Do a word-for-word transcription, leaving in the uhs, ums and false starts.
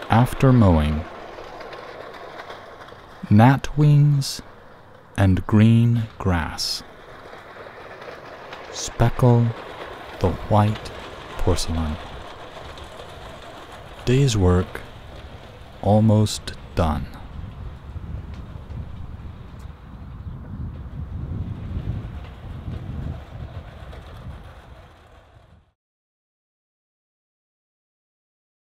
After mowing, gnat wings and green grass speckle the white porcelain. Day's work almost done.